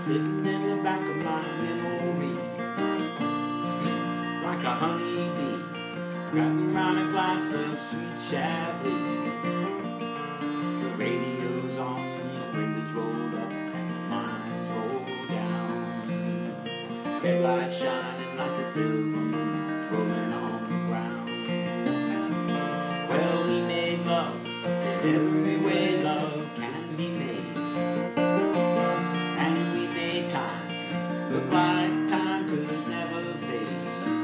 sitting in the back of my memories, like a honeybee, wrapping around a glass of sweet Chablis. The radio's on, the windows rolled up, and the blinds rolled down. Headlights shining like a silver moon, rolling on the ground. Well, we made love in every way love can be made, and we made time look like time could never fade.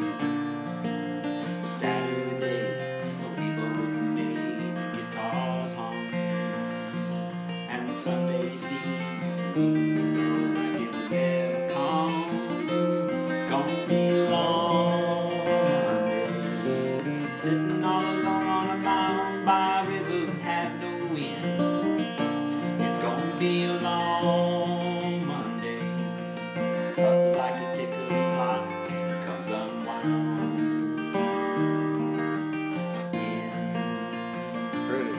Saturday, we both made the guitars hum, and Sunday seemed like it would never come. It's gonna be a long Monday, sitting all alone on a mountain by a river that had no wind. It's gonna be a long Monday, stuck like a tick of the clock that comes unwound again. Pretty.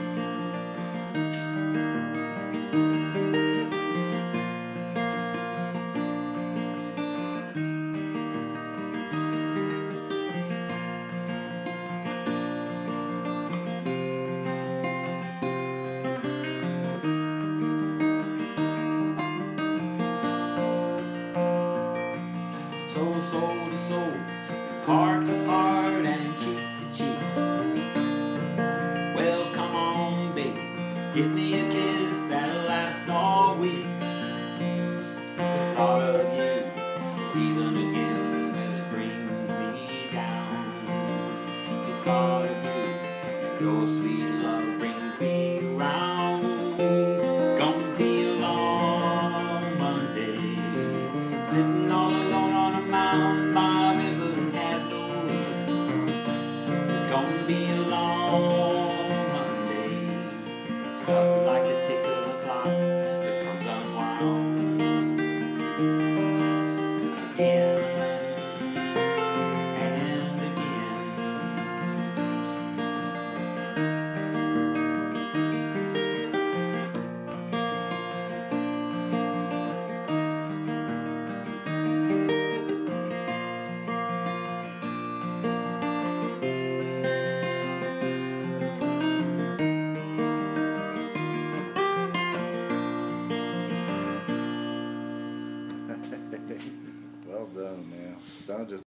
So soul to soul, heart to heart, and cheek to cheek. Well, come on, baby, give me a kiss that'll last all week. The thought of you, even again, well, it brings me down. The thought of you and your sweet love brings me around. It's gonna be a long Monday, sitting all alone on a mountain by a river that had no wind. It's gonna be a long Monday, stuck like the tick of a clock that comes unwound again and again. Well done, man. Sounds just